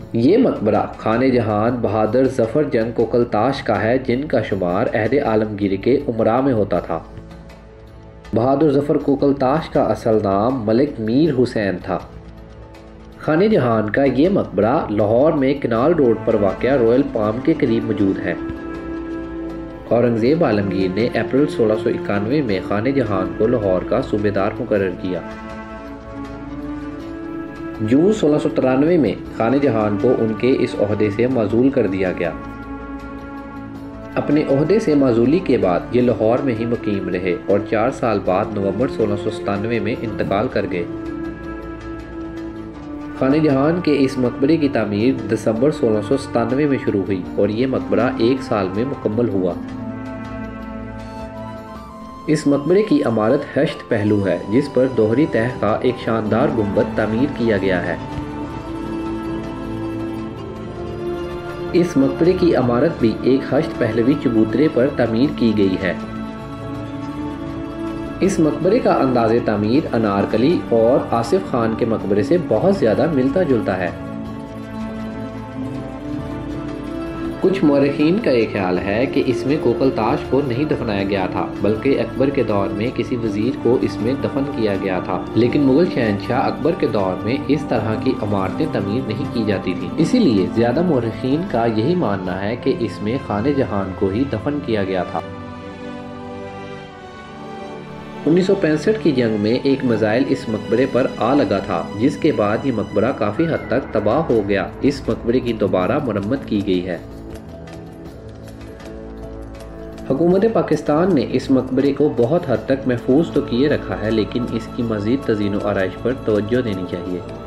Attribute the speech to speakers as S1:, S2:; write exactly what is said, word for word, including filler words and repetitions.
S1: ये मकबरा खाने जहान बहादुर ज़फ़र जंग कोकलताश का है, जिनका शुमार अहद आलमगीर के उमरा में होता था। बहादुर ज़फ़र कोकलताश का असल नाम मलिक मीर हुसैन था। खाने जहान का ये मकबरा लाहौर में किनाल रोड पर वाक़या रॉयल पाम के करीब मौजूद है। औरंगज़ेब आलमगीर ने अप्रैल सोलह सौ इक्यानवे में खाने जहान को लाहौर का सूबेदार मुकर्रर किया। जून सोलह सौ तिरानवे में खाने जहान को उनके इस ओहदे से माजूल कर दिया गया। अपने ओहदे से माजूली के बाद ये लाहौर में ही मुकीम रहे और चार साल बाद नवंबर सोलह सौ सतानवे में इंतकाल कर गए। खाने जहान के इस मकबरे की तामीर दिसंबर सोलह सौ सतानवे में शुरू हुई और ये मकबरा एक साल में मुकम्मल हुआ। इस मकबरे की इमारत हश्त पहलू है, जिस पर दोहरी तह का एक शानदार गुंबद तामीर किया गया है। इस मकबरे की इमारत भी एक हश्त पहलवी चबूतरे पर तामीर की गई है। इस मकबरे का अंदाज़े तामीर अनारकली और आसिफ खान के मकबरे से बहुत ज़्यादा मिलता जुलता है। कुछ मौरखीन का ये ख्याल है कि इसमें कोकलताश को नहीं दफनाया गया था, बल्कि अकबर के दौर में किसी वजीर को इसमें दफन किया गया था। लेकिन मुगल शहनशाह अकबर के दौर में इस तरह की इमारतें तमीर नहीं की जाती थी, इसीलिए ज़्यादा मौरखीन का यही मानना है कि इसमें खाने जहान को ही दफन किया गया था। उन्नीस सौ पैंसठ की जंग में एक मिसाइल इस मकबरे पर आ लगा था, जिसके बाद ये मकबरा काफ़ी हद तक तबाह हो गया। इस मकबरे की दोबारा मरम्मत की गई है। हुकूमत पाकिस्तान ने इस मकबरे को बहुत हद तक महफूज तो किए रखा है, लेकिन इसकी मज़ीद तज़ीन व आराइश पर तवज्जो देनी चाहिए।